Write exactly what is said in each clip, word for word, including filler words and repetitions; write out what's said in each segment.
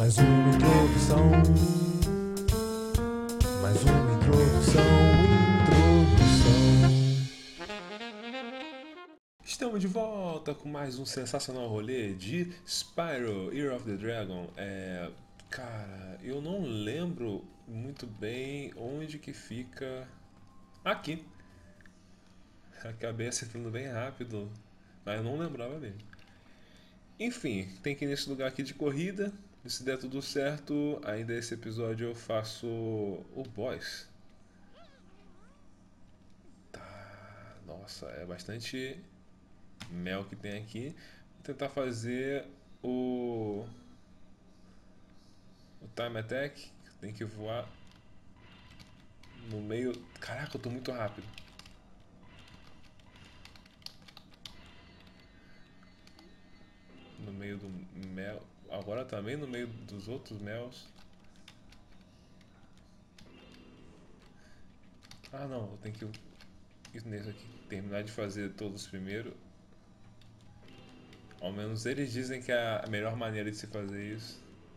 Mais uma introdução. Mais uma introdução. Introdução. Estamos de volta com mais um sensacional rolê de Spyro, Year of the Dragon. É, cara, eu não lembro muito bem onde que fica. Aqui. Acabei acertando bem rápido, mas eu não lembrava dele. Enfim, tem que ir nesse lugar aqui de corrida. E se der tudo certo, ainda esse episódio eu faço o boss. Tá, nossa, é bastante mel que tem aqui. Vou tentar fazer o, o time attack. Tem que voar no meio. Caraca, eu tô muito rápido. No meio do mel. Agora também no meio dos outros mels. Ah não, eu tenho que ir nesse aqui. Terminar de fazer todos primeiro. Ao menos eles dizem que é a melhor maneira de se fazer isso.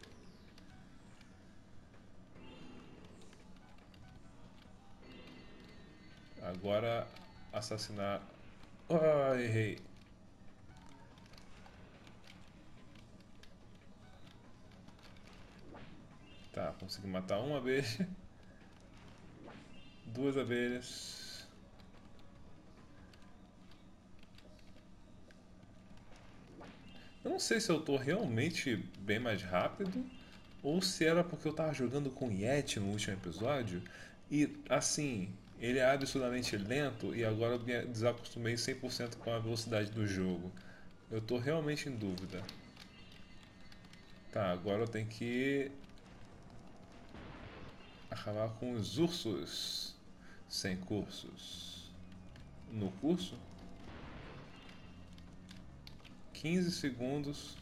Agora assassinar. Ah, errei. Tá, consegui matar uma abelha. Duas abelhas. Eu não sei se eu tô realmente bem mais rápido ou se era porque eu tava jogando com Yeti no último episódio e assim, ele é absurdamente lento e agora eu me desacostumei cem por cento com a velocidade do jogo. Eu tô realmente em dúvida. Tá, agora eu tenho que acabar com os ursos sem cursos. No curso? quinze segundos.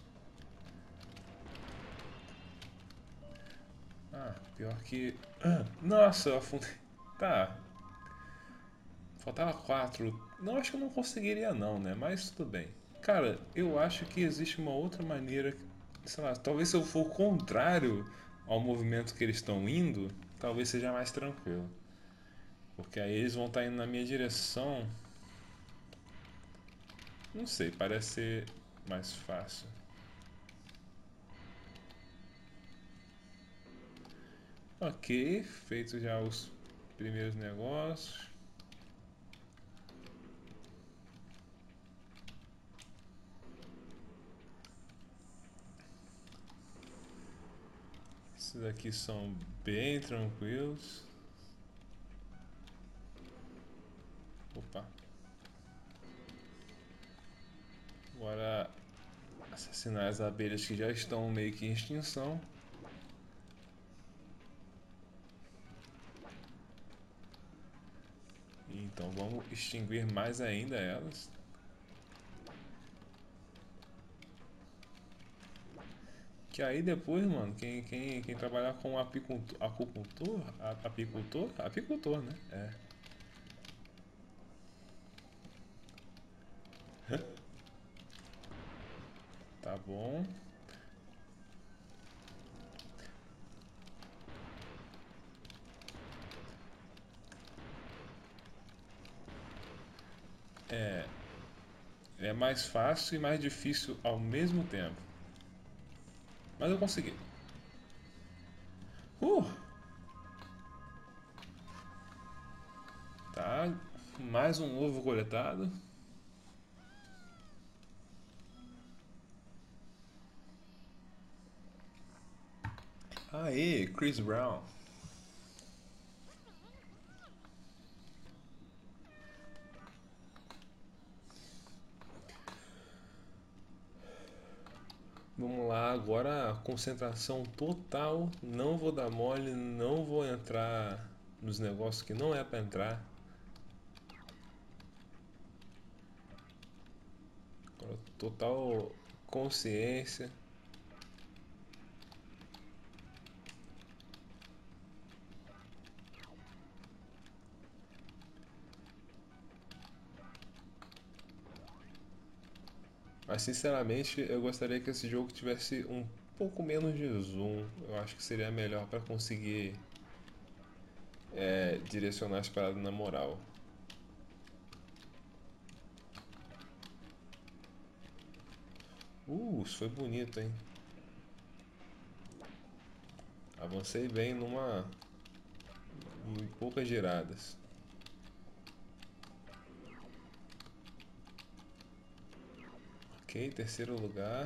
Ah, pior que. Ah, nossa, eu afundei. Tá, faltava quatro. Não, acho que eu não conseguiria, não, né? Mas tudo bem. Cara, eu acho que existe uma outra maneira. Sei lá, talvez se eu for contrário ao movimento que eles estão indo, talvez seja mais tranquilo. Porque aí eles vão estar indo na minha direção. Não sei, parece ser mais fácil. Ok, feito já os primeiros negócios. Esses aqui são bem tranquilos. Opa. Agora assassinar as abelhas que já estão meio que em extinção. Então vamos extinguir mais ainda elas. Que aí depois, mano, quem, quem, quem trabalhar com apicultor, acupuntor, apicultor, apicultor, né? É. Tá bom. É, é mais fácil e mais difícil ao mesmo tempo. Mas eu consegui. Uh! Tá. Mais um ovo coletado. Aê, Chris Brown. Vamos lá, agora concentração total. Não vou dar mole, não vou entrar nos negócios que não é pra entrar. Agora, total consciência. Mas sinceramente, eu gostaria que esse jogo tivesse um pouco menos de zoom. Eu acho que seria melhor para conseguir é, direcionar as paradas na moral. Uh, isso foi bonito, hein? Avancei bem numa. Em poucas giradas. Ok, terceiro lugar.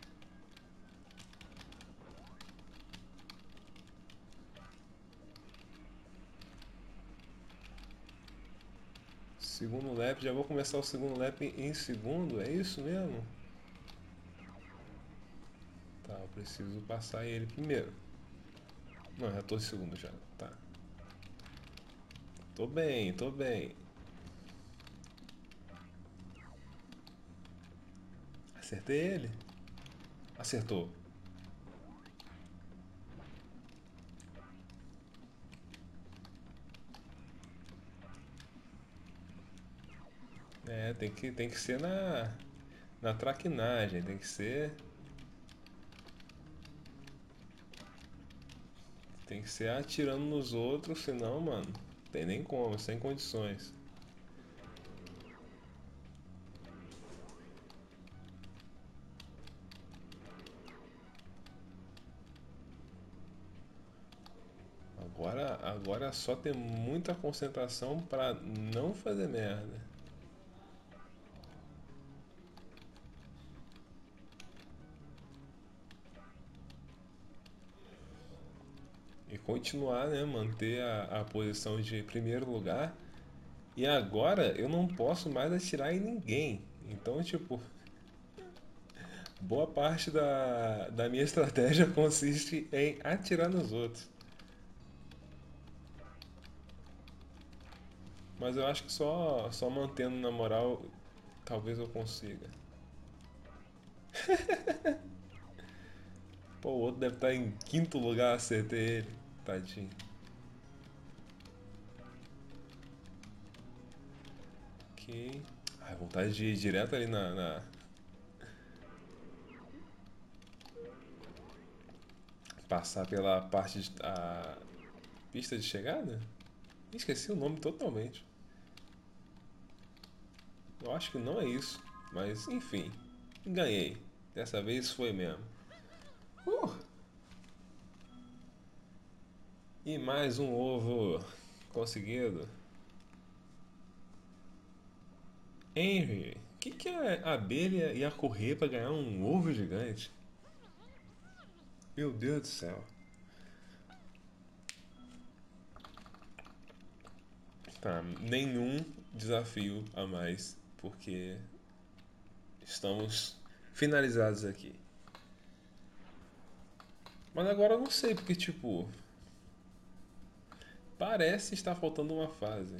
Segundo lap, já vou começar o segundo lap em segundo, é isso mesmo? Tá, eu preciso passar ele primeiro. Não, já tô em segundo já. Tá. Tô bem, tô bem. Acertei ele? Acertou. É, tem que, tem que ser na, na traquinagem, tem que ser. Tem que ser atirando nos outros, senão, mano, tem nem como, sem condições. Agora, agora é só ter muita concentração pra não fazer merda. E continuar, né? Manter a, a posição de primeiro lugar. E agora eu não posso mais atirar em ninguém. Então, tipo, boa parte da, da minha estratégia consiste em atirar nos outros. Mas eu acho que só, só mantendo na moral, talvez eu consiga. Pô, o outro deve estar em quinto lugar, acertei ele. Tadinho. Ok. Ai, vontade de ir direto ali na, na- passar pela parte de. A pista de chegada? Esqueci o nome totalmente. Eu acho que não é isso. Mas, enfim. Ganhei. Dessa vez foi mesmo. Uh! E mais um ovo conseguido. Henry, o que, que a abelha ia correr para ganhar um ovo gigante? Meu Deus do céu. Tá, nenhum desafio a mais, porque estamos finalizados aqui. Mas agora eu não sei, porque tipo, parece estar faltando uma fase.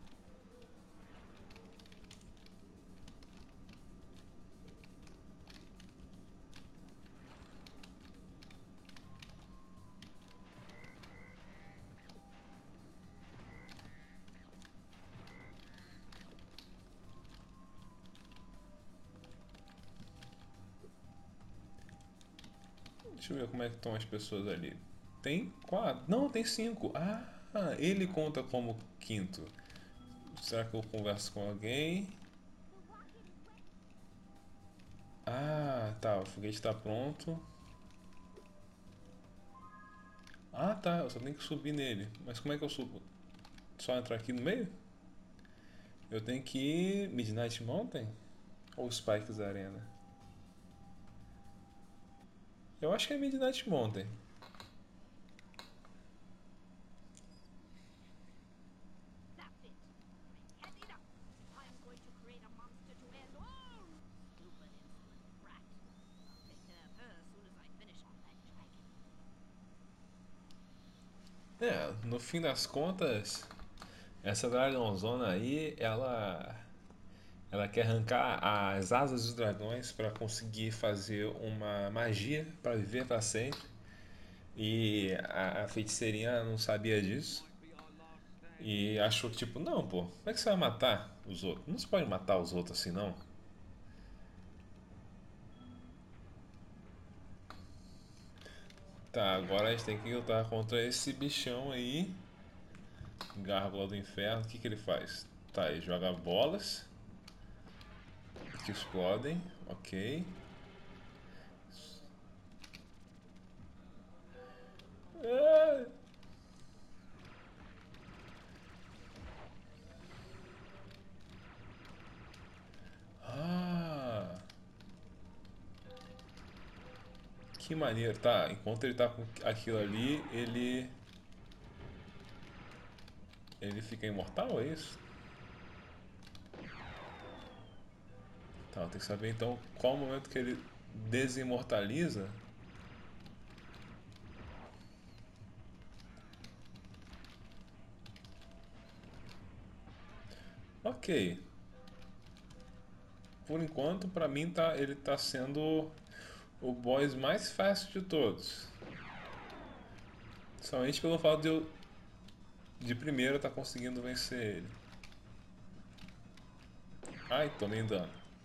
Deixa eu ver como é que estão as pessoas ali. Tem quatro? Não, tem cinco. Ah, ele conta como quinto. Será que eu converso com alguém? Ah, tá, o foguete está pronto. Ah, tá, eu só tenho que subir nele. Mas como é que eu subo? Só entrar aqui no meio? Eu tenho que ir Midnight Mountain? Ou Spikes Arena? Eu acho que é Midnight Mountain. É, no fim das contas, essa Dragonzona aí, ela ela quer arrancar as asas dos dragões para conseguir fazer uma magia para viver para sempre. E a, a feiticeirinha não sabia disso. E achou que, tipo, não, pô, como é que você vai matar os outros? Não se pode matar os outros assim, não. Tá, agora a gente tem que lutar contra esse bichão aí. Gárgula do inferno. O que, que ele faz? Tá, ele joga bolas que explodem. Ok. Ah! Ah, que maneiro. Tá, enquanto ele tá com aquilo ali, ele. Ele fica imortal, é isso? Tá, tem que saber então qual o momento que ele desimortaliza. Ok. Por enquanto, pra mim, tá, ele tá sendo o boss mais fácil de todos. Somente pelo fato de eu, de primeiro, estar tá conseguindo vencer ele. Ai, tomei dano.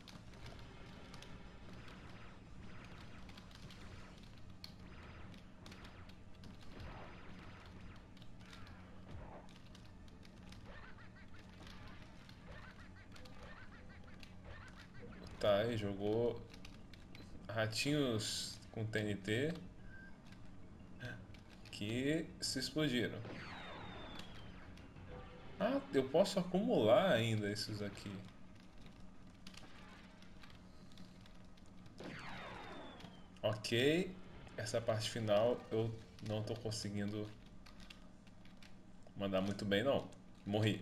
Tá, ele jogou ratinhos com T N T que se explodiram. Ah, eu posso acumular ainda esses aqui. Ok, essa parte final eu não tô conseguindo mandar muito bem, não. Morri.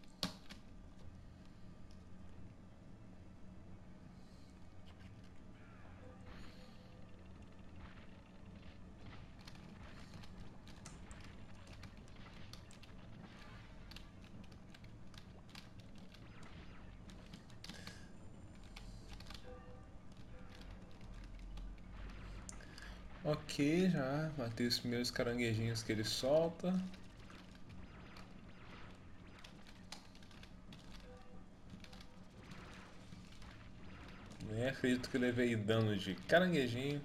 Ok, já matei os primeiros caranguejinhos que ele solta. Nem acredito que levei dano de caranguejinho.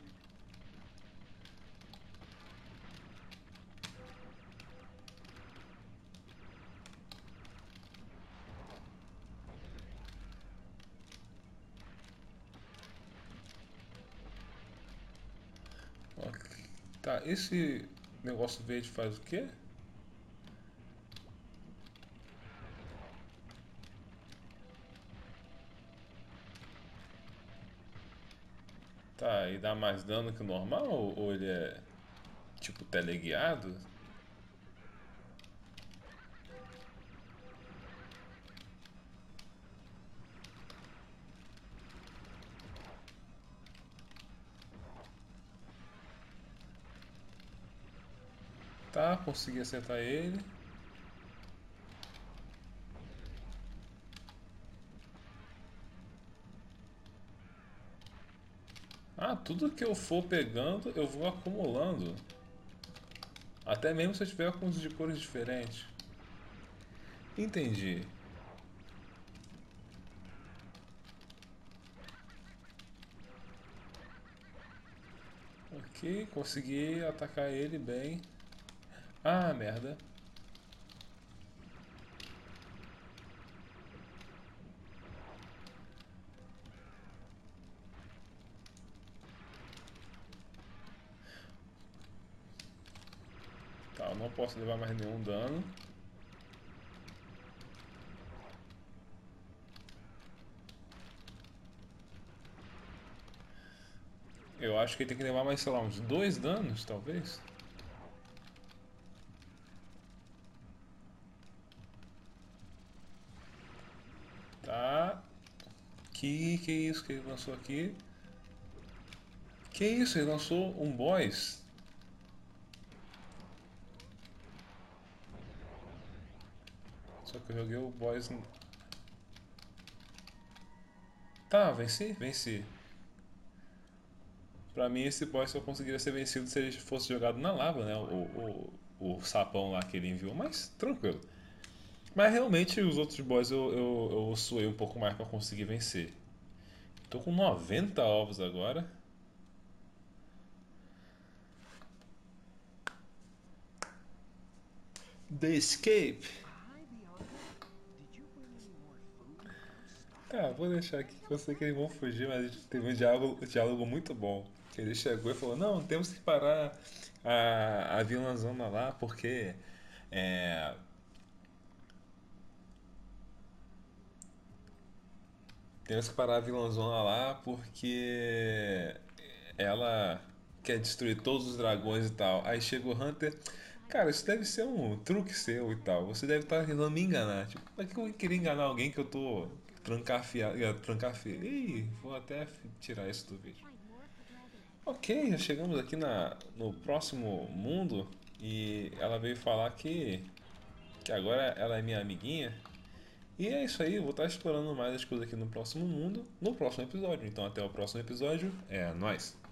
Ok. Tá, esse negócio verde faz o quê? Tá, e dá mais dano que o normal? Ou ele é tipo teleguiado? Tá, consegui acertar ele. Ah, tudo que eu for pegando, eu vou acumulando. Até mesmo se eu tiver com os de cores diferentes. Entendi. Ok, consegui atacar ele bem. Ah, merda. Tá, eu não posso levar mais nenhum dano. Eu acho que ele tem que levar mais, sei lá, uns dois danos, talvez. Tá. Que que é isso que ele lançou aqui? Que isso? Ele lançou um boss? Só que eu joguei o boss. Tá, venci? Venci. Pra mim, esse boss só conseguiria ser vencido se ele fosse jogado na lava, né? O, o, o sapão lá que ele enviou, mas tranquilo. Mas realmente os outros boys eu, eu, eu suei um pouco mais pra conseguir vencer. Tô com noventa ovos agora. The Escape. Hi, Bianca. Did you bring any more food in the house? Tá, vou deixar aqui que eu sei que eles vão fugir, mas teve um diálogo, um diálogo muito bom. Ele chegou e falou, não, temos que parar a, a vilãzona lá, porque é, temos que parar a vilãzona lá porque ela quer destruir todos os dragões e tal. Aí chega o Hunter, cara, isso deve ser um truque seu e tal. Você deve estar tentando me enganar. Tipo, pra que eu queria enganar alguém que eu tô trancafiado, trancafiado? Ih, vou até tirar isso do vídeo. Find more for dragon eggs. Ok, já chegamos aqui na, no próximo mundo e ela veio falar que, que agora ela é minha amiguinha. E é isso aí, eu vou estar explorando mais as coisas aqui no próximo mundo, no próximo episódio. Então até o próximo episódio, é nóis!